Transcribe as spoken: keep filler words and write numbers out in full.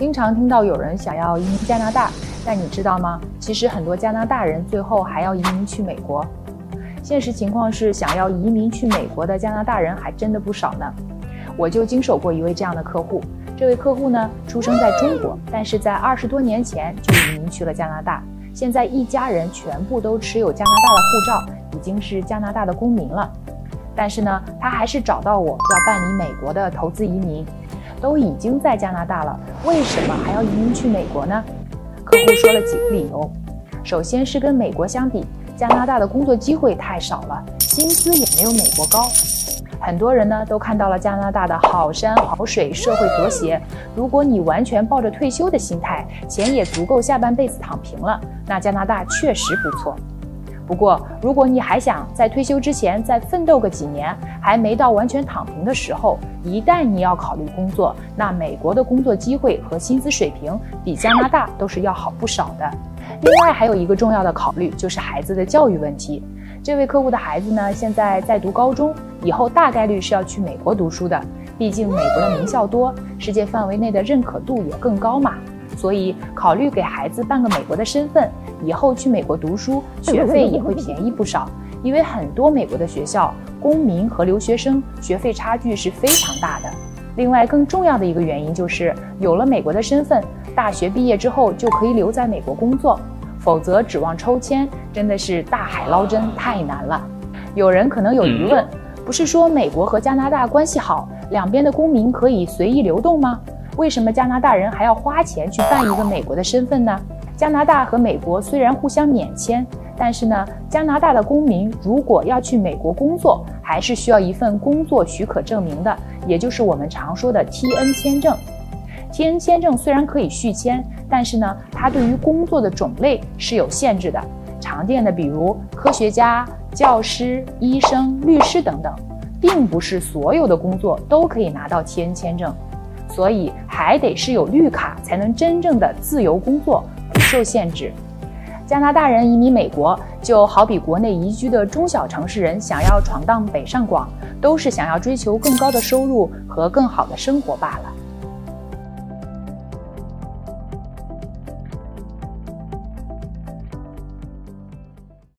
经常听到有人想要移民加拿大，但你知道吗？其实很多加拿大人最后还要移民去美国。现实情况是，想要移民去美国的加拿大人还真的不少呢。我就经手过一位这样的客户，这位客户呢，出生在中国，但是在二十多年前就移民去了加拿大，现在一家人全部都持有加拿大的护照，已经是加拿大的公民了。但是呢，他还是找到我要办理美国的投资移民。都已经在加拿大了，为什么还要移民去美国呢？客户说了几个理由。首先是跟美国相比，加拿大的工作机会太少了，薪资也没有美国高。很多人呢都看到了加拿大的好山好水，社会和谐。如果你完全抱着退休的心态，钱也足够下半辈子躺平了，那加拿大确实不错。不过，如果你还想在退休之前再奋斗个几年，还没到完全躺平的时候，一旦你要考虑工作，那美国的工作机会和薪资水平比加拿大都是要好不少的。另外还有一个重要的考虑，就是孩子的教育问题。这位客户的孩子呢，现在在读高中，以后大概率是要去美国读书的，毕竟美国的名校多，世界范围内的认可度也更高嘛。所以考虑给孩子办个美国的身份，以后去美国读书，学费也会便宜不少。因为很多美国的学校，公民和留学生学费差距是非常大的。另外，更重要的一个原因就是，有了美国的身份，大学毕业之后就可以留在美国工作，否则指望抽签真的是大海捞针，太难了。有人可能有疑问，不是说美国和加拿大关系好，两边的公民可以随意流动吗？为什么加拿大人还要花钱去办一个美国的身份呢？加拿大和美国虽然互相免签，但是呢，加拿大的公民如果要去美国工作，还是需要一份工作许可证明的，也就是我们常说的 T N 签证。T N 签证虽然可以续签，但是呢，它对于工作的种类是有限制的。常见的比如科学家、教师、医生、律师等等，并不是所有的工作都可以拿到 T N 签证。所以还得是有绿卡才能真正的自由工作，不受限制。加拿大人移民美国，就好比国内移居的中小城市人想要闯荡北上广，都是想要追求更高的收入和更好的生活罢了。